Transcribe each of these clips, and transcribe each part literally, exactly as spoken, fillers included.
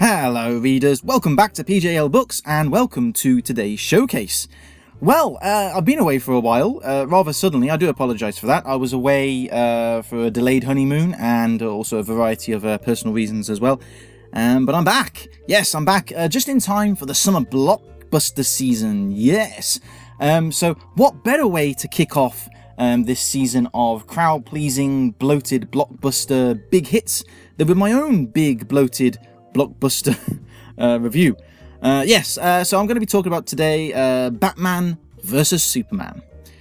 Hello readers, welcome back to P J L Books and welcome to today's showcase. Well, uh, I've been away for a while, uh, rather suddenly. I do apologise for that. I was away uh, for a delayed honeymoon and also a variety of uh, personal reasons as well. Um, but I'm back. Yes, I'm back uh, just in time for the summer blockbuster season. Yes. Um, so what better way to kick off um, this season of crowd-pleasing, bloated blockbuster big hits than with my own big, bloated blockbuster uh, review. Uh, yes, uh, so I'm going to be talking about today uh, Batman versus Superman.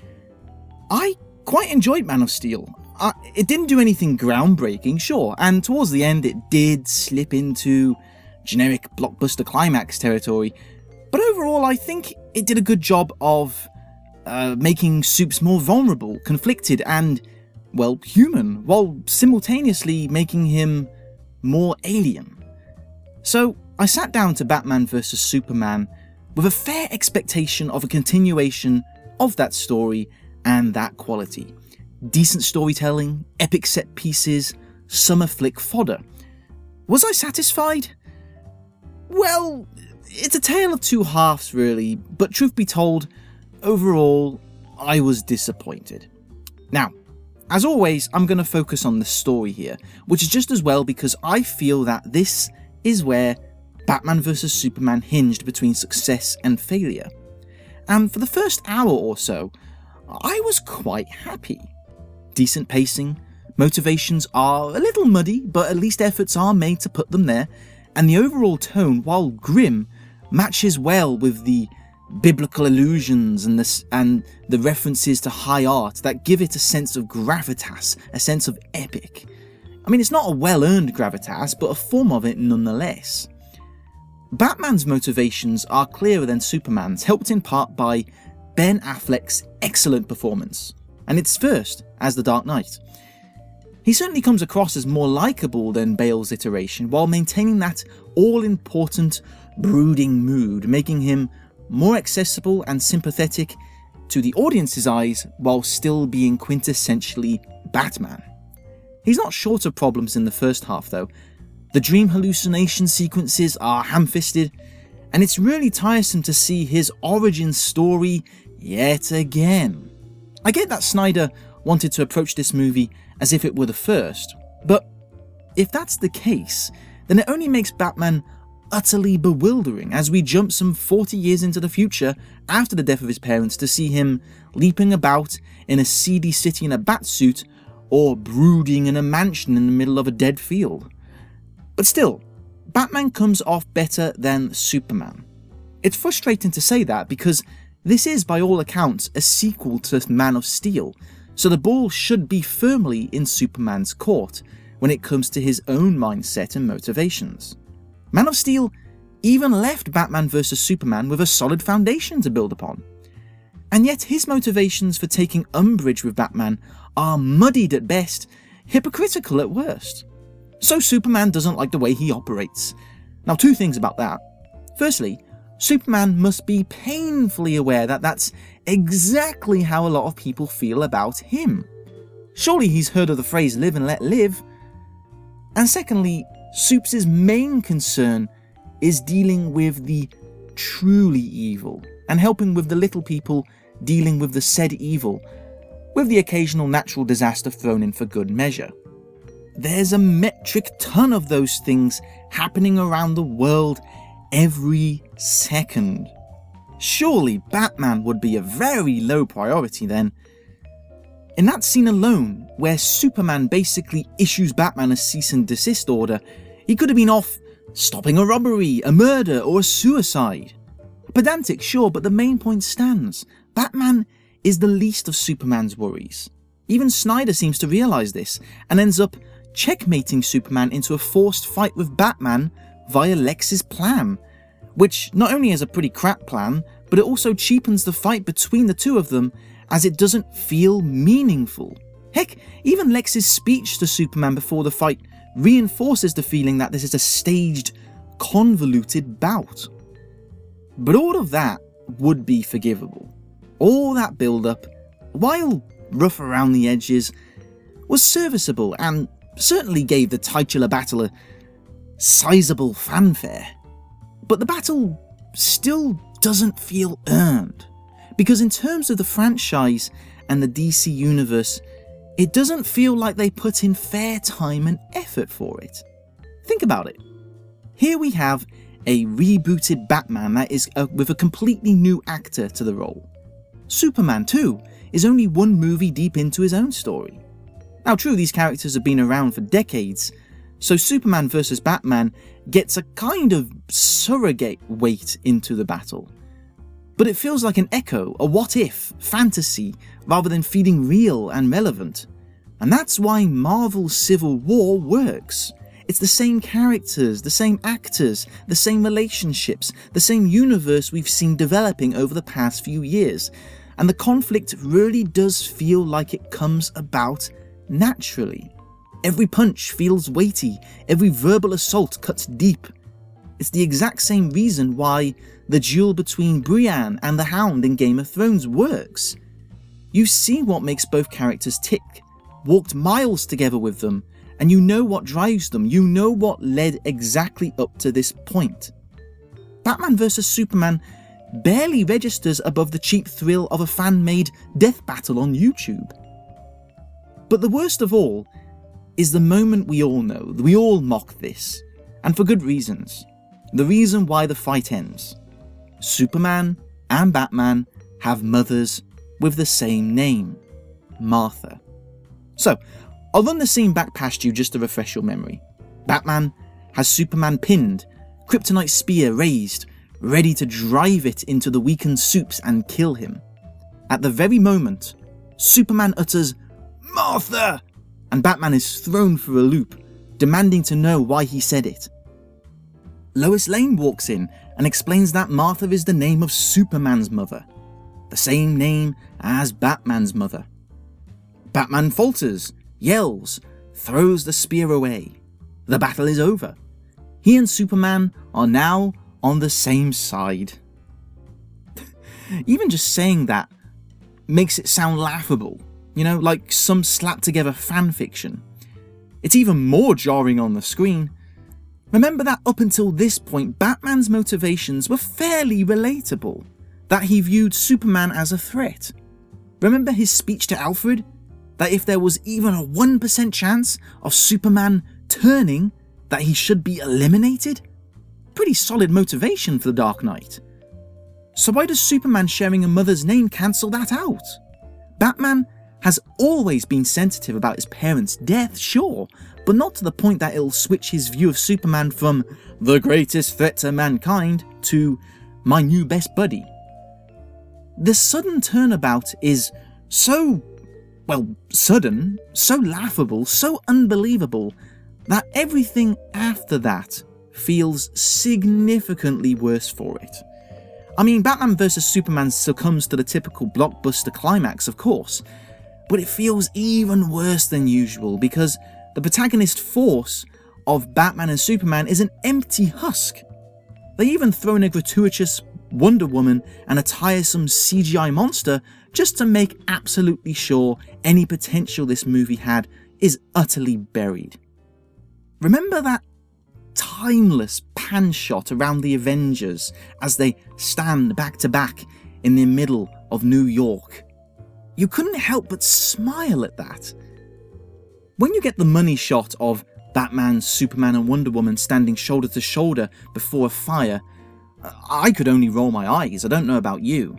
I quite enjoyed Man of Steel. Uh, it didn't do anything groundbreaking, sure, and towards the end it did slip into generic blockbuster climax territory, but overall I think it did a good job of uh, making Supes more vulnerable, conflicted, and, well, human, while simultaneously making him more alien. So, I sat down to Batman versus Superman with a fair expectation of a continuation of that story and that quality. Decent storytelling, epic set pieces, summer flick fodder. Was I satisfied? Well, it's a tale of two halves really, but truth be told, overall, I was disappointed. Now, as always, I'm going to focus on the story here, which is just as well because I feel that this is where Batman versus Superman hinged between success and failure. And for the first hour or so, I was quite happy. Decent pacing, motivations are a little muddy, but at least efforts are made to put them there, and the overall tone, while grim, matches well with the biblical allusions and the, and the references to high art that give it a sense of gravitas, a sense of epic. I mean, it's not a well-earned gravitas, but a form of it nonetheless. Batman's motivations are clearer than Superman's, helped in part by Ben Affleck's excellent performance, and it's first as the Dark Knight. He certainly comes across as more likeable than Bale's iteration, while maintaining that all-important, brooding mood, making him more accessible and sympathetic to the audience's eyes, while still being quintessentially Batman. He's not short of problems in the first half though. The dream hallucination sequences are ham-fisted, and it's really tiresome to see his origin story yet again. I get that Snyder wanted to approach this movie as if it were the first, but if that's the case, then it only makes Batman utterly bewildering as we jump some forty years into the future after the death of his parents to see him leaping about in a seedy city in a batsuit or brooding in a mansion in the middle of a dead field. But still, Batman comes off better than Superman. It's frustrating to say that because this is, by all accounts, a sequel to Man of Steel, so the ball should be firmly in Superman's court when it comes to his own mindset and motivations. Man of Steel even left Batman versus Superman with a solid foundation to build upon. And yet his motivations for taking umbrage with Batman are muddied at best, hypocritical at worst. So Superman doesn't like the way he operates. Now, two things about that. Firstly, Superman must be painfully aware that that's exactly how a lot of people feel about him. Surely he's heard of the phrase live and let live. And secondly, Supes' main concern is dealing with the truly evil and helping with the little people dealing with the said evil, with the occasional natural disaster thrown in for good measure. There's a metric ton of those things happening around the world every second. Surely Batman would be a very low priority then. In that scene alone, where Superman basically issues Batman a cease and desist order, he could have been off stopping a robbery, a murder, or a suicide. Pedantic, sure, but the main point stands. Batman is the least of Superman's worries. Even Snyder seems to realise this, and ends up checkmating Superman into a forced fight with Batman via Lex's plan, which not only is a pretty crap plan, but it also cheapens the fight between the two of them as it doesn't feel meaningful. Heck, even Lex's speech to Superman before the fight reinforces the feeling that this is a staged, convoluted bout. But all of that would be forgivable. All that build-up, while rough around the edges, was serviceable and certainly gave the titular battle a, sizable fanfare. But the battle still doesn't feel earned, because in terms of the franchise and the D C universe, it doesn't feel like they put in fair time and effort for it. Think about it. Here we have a rebooted Batman that is a, with a completely new actor to the role. Superman too is only one movie deep into his own story. Now true, these characters have been around for decades, so Superman versus Batman gets a kind of surrogate weight into the battle. But it feels like an echo, a what-if fantasy, rather than feeling real and relevant. And that's why Marvel's Civil War works. It's the same characters, the same actors, the same relationships, the same universe we've seen developing over the past few years. And the conflict really does feel like it comes about naturally. Every punch feels weighty, every verbal assault cuts deep. It's the exact same reason why the duel between Brienne and the Hound in Game of Thrones works. You see what makes both characters tick, walked miles together with them, and you know what drives them, you know what led exactly up to this point. Batman versus Superman barely registers above the cheap thrill of a fan-made death battle on YouTube. But the worst of all is the moment we all know, we all mock this, and for good reasons. The reason why the fight ends. Superman and Batman have mothers with the same name, Martha. So, I'll run the scene back past you just to refresh your memory. Batman has Superman pinned, kryptonite spear raised, ready to drive it into the weakened Supes and kill him. At the very moment, Superman utters, "Martha!" and Batman is thrown for a loop, demanding to know why he said it. Lois Lane walks in and explains that Martha is the name of Superman's mother, the same name as Batman's mother. Batman falters, yells, throws the spear away. The battle is over. He and Superman are now on the same side. Even just saying that makes it sound laughable, you know, like some slapped together fanfiction. It's even more jarring on the screen. Remember that up until this point, Batman's motivations were fairly relatable, that he viewed Superman as a threat. Remember his speech to Alfred? That if there was even a one percent chance of Superman turning, that he should be eliminated? Pretty solid motivation for the Dark Knight. So why does Superman sharing a mother's name cancel that out? Batman has always been sensitive about his parents' death, sure, but not to the point that it'll switch his view of Superman from the greatest threat to mankind to my new best buddy. The sudden turnabout is so, well, sudden, so laughable, so unbelievable, that everything after that feels significantly worse for it. I mean, Batman versus Superman succumbs to the typical blockbuster climax, of course, but it feels even worse than usual because the protagonist force of Batman and Superman is an empty husk. They even throw in a gratuitous Wonder Woman and a tiresome C G I monster just to make absolutely sure any potential this movie had is utterly buried. Remember that timeless pan shot around the Avengers as they stand back to back in the middle of New York? You couldn't help but smile at that. When you get the money shot of Batman, Superman and Wonder Woman standing shoulder to shoulder before a fire, I could only roll my eyes. I don't know about you.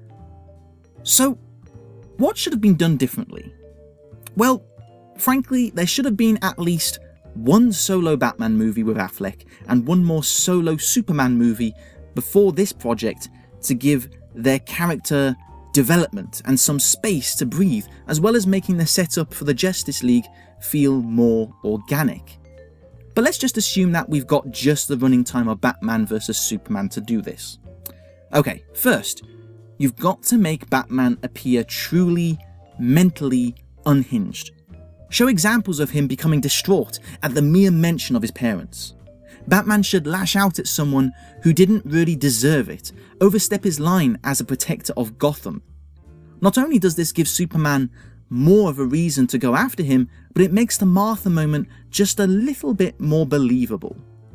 So, what should have been done differently? Well, frankly, there should have been at least one solo Batman movie with Affleck and one more solo Superman movie before this project to give their character development and some space to breathe, as well as making the setup for the Justice League feel more organic. But let's just assume that we've got just the running time of Batman versus Superman to do this. Okay, first, you've got to make Batman appear truly, mentally unhinged. Show examples of him becoming distraught at the mere mention of his parents. Batman should lash out at someone who didn't really deserve it, overstep his line as a protector of Gotham. Not only does this give Superman more of a reason to go after him, but it makes the Martha moment just a little bit more believable.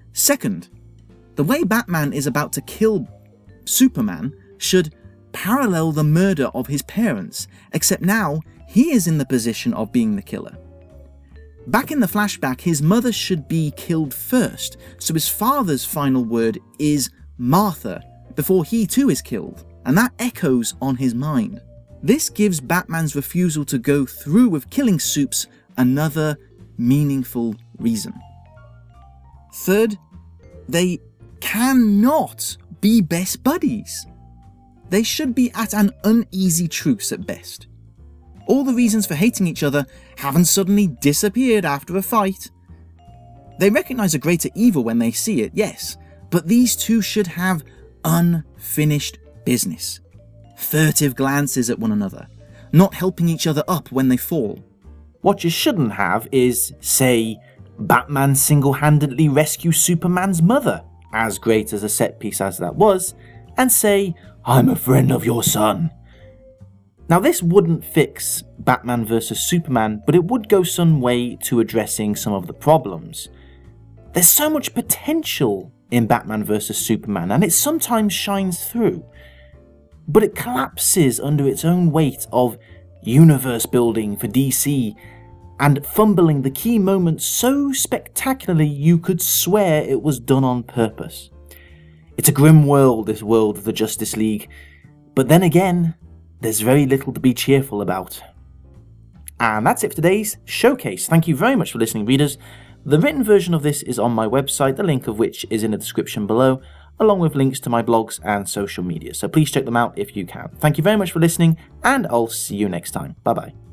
Second, the way Batman is about to kill Superman should parallel the murder of his parents, except now he is in the position of being the killer. Back in the flashback, his mother should be killed first, so his father's final word is Martha, before he too is killed, and that echoes on his mind. This gives Batman's refusal to go through with killing Supes another meaningful reason. Third, they cannot be best buddies. They should be at an uneasy truce at best. All the reasons for hating each other haven't suddenly disappeared after a fight. They recognize a greater evil when they see it, yes, but these two should have unfinished business. Furtive glances at one another, not helping each other up when they fall. What you shouldn't have is, say, Batman single-handedly rescue Superman's mother, as great as a set piece as that was, and say, I'm a friend of your son. Now this wouldn't fix Batman versus Superman, but it would go some way to addressing some of the problems. There's so much potential in Batman versus Superman, and it sometimes shines through, but it collapses under its own weight of universe building for D C and fumbling the key moments so spectacularly you could swear it was done on purpose. It's a grim world, this world of the Justice League, but then again, there's very little to be cheerful about. And that's it for today's showcase. Thank you very much for listening, readers. The written version of this is on my website, the link of which is in the description below, along with links to my blogs and social media, so please check them out if you can. Thank you very much for listening, and I'll see you next time. Bye bye.